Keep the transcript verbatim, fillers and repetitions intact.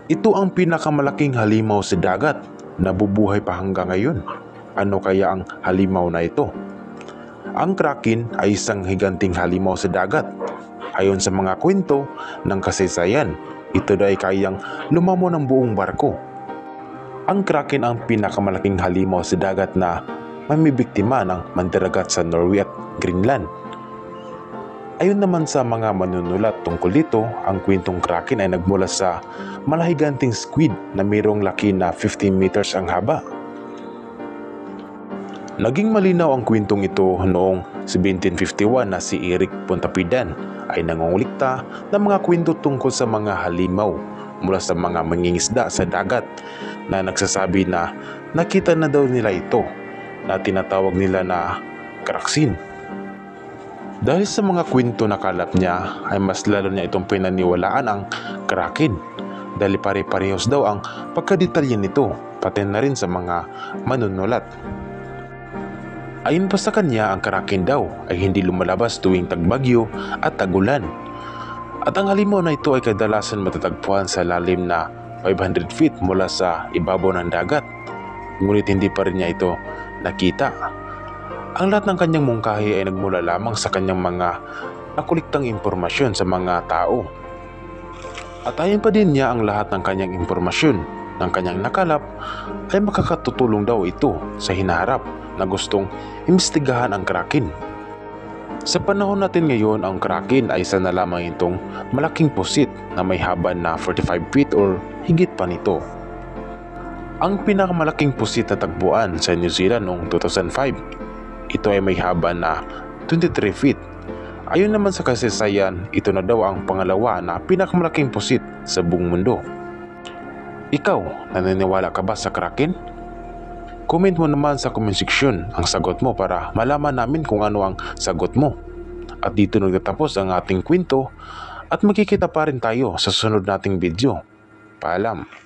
Ito ang pinakamalaking halimaw sa dagat na bubuhay pa hanggang ngayon. Ano kaya ang halimaw na ito? Ang kraken ay isang higanting halimaw sa dagat. Ayon sa mga kwento ng kasaysayan, ito ay kayang lumamo ng buong barko. Ang kraken ang pinakamalaking halimaw sa dagat na mamibiktima ng mandaragat sa Norway at Greenland. Ayon naman sa mga manunulat tungkol dito, ang kwentong kraken ay nagmula sa malahiganting squid na mayroong laki na fifteen meters ang haba. Naging malinaw ang kwentong ito noong seventeen fifty-one na si Eric Pontapidan ay nangungulikta ng mga kwento tungkol sa mga halimaw mula sa mga mangingisda sa dagat na nagsasabi na nakita na daw nila ito na tinatawag nila na kraksin. Dahil sa mga kwento na kalap niya ay mas lalo niya itong pinaniwalaan ang kraken dahil pare-parehos daw ang pagkadetalye nito pati na rin sa mga manunulat. Ayon pa sa kanya, ang kraken daw ay hindi lumalabas tuwing tagbagyo at tagulan. At ang halimaw na ito ay kadalasan matatagpuan sa lalim na five hundred feet mula sa ibabaw ng dagat. Ngunit hindi pa rin niya ito nakita. Ang lahat ng kanyang mungkahi ay nagmula lamang sa kanyang mga nakuliktang impormasyon sa mga tao. At ayon pa din niya, ang lahat ng kanyang impormasyon ng kanyang nakalap ay makakatutulong daw ito sa hinaharap na gustong imbestigahan ang kraken. Sa panahon natin ngayon, ang kraken ay isa na lamang itong malaking pusit na may haba na forty-five feet or higit pa nito. Ang pinakamalaking pusit na tagpuan sa New Zealand noong two thousand five, ito ay may haba na twenty-three feet. Ayon naman sa kasaysayan, ito na daw ang pangalawa na pinakamalaking pusit sa buong mundo. Ikaw, naniniwala ka ba sa kraken? Comment mo naman sa comment section ang sagot mo para malaman namin kung ano ang sagot mo. At dito nagtatapos ang ating kwento at magkikita pa rin tayo sa susunod nating video. Paalam!